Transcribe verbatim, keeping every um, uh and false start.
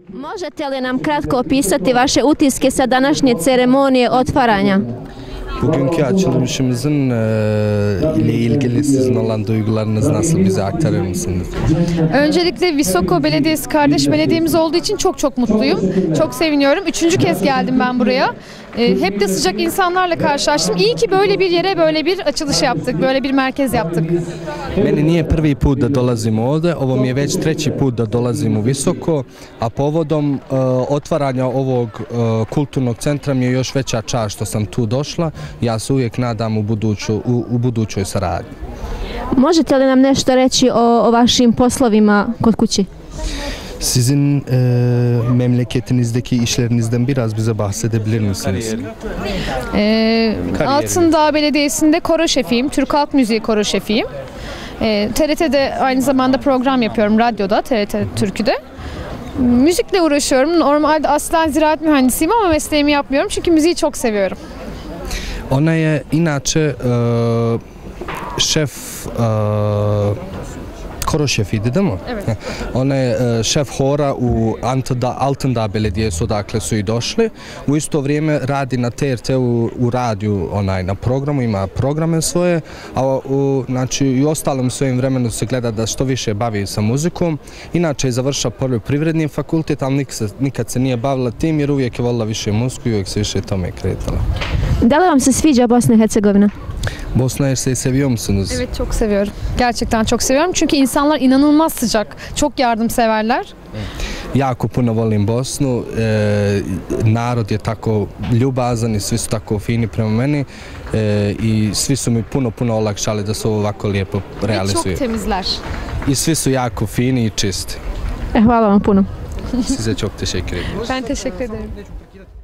Možete li nam kratko opisati vaše utiske sa današnje ceremonije otvaranja? Bugünkü açılışımızın e, ile ilgili sizin olan duygularınız nasıl, bize aktarır mısınız? Öncelikle Visoko Belediyesi kardeş belediyemiz olduğu için çok çok mutluyum. Çok seviniyorum. Üçüncü kez geldim ben buraya. E, hep de sıcak insanlarla karşılaştım. İyi ki böyle bir yere böyle bir açılış yaptık, böyle bir merkez yaptık. Meni nije prvi put da dolazim ovdje, ovo mi je već treći put da dolazim u Visoko, a povodom e, otvaranja ovog e, kulturnog centra mi je još veća čast što sam tu došla. Ja se uvijek nadam u, buduću, u, u budućoj saradnji. Možete li nam nešto reći o, o vašim poslovima kod kući? Sizin e, memleketinizdeki işlerinizden biraz bize bahsedebilir misiniz? E, Altındağ Belediyesi'nde koro şefiyim, Türk Halk Müziği koro şefiyim. E, T R T'de aynı zamanda program yapıyorum, radyoda, T R T Türkü'de. Müzikle uğraşıyorum. Normalde aslen ziraat mühendisiyim ama mesleğimi yapmıyorum çünkü müziği çok seviyorum. Ona je inače e, šef e, koro šefiydi değil mi? Evet. Ona je e, šef hora u Altındağ Belediyesi, odakle su i došli. U isto vrijeme radi na T R T-u u radiju, onaj, na programu, ima programe svoje, a u, znači, i ostalim svojim vremenu se gleda da što više bavi sa muzikom. Inače je završila poljoprivredni fakultet, ali nikad, nikad se nije bavila tim jer uvijek je volila više muziku i uvijek se više tome kretala. Da li vam se sviđa Bosna i Hercegovina? Bosna Hersek'i seviyor musunuz? Evet, çok seviyorum. Gerçekten çok seviyorum çünkü insanlar inanılmaz sıcak, çok yardımseverler. Jako puno volim Bosnu, e, narod je tako ljubazan i svi su tako fini prema meni e, i svi su mi puno puno olakšali da se ovo ovako lijepo realizuje. Ve çok temizler. I svi su jako fini i čisti. E, hvala vam puno. Size çok teşekkür ederim. Ben teşekkür ederim.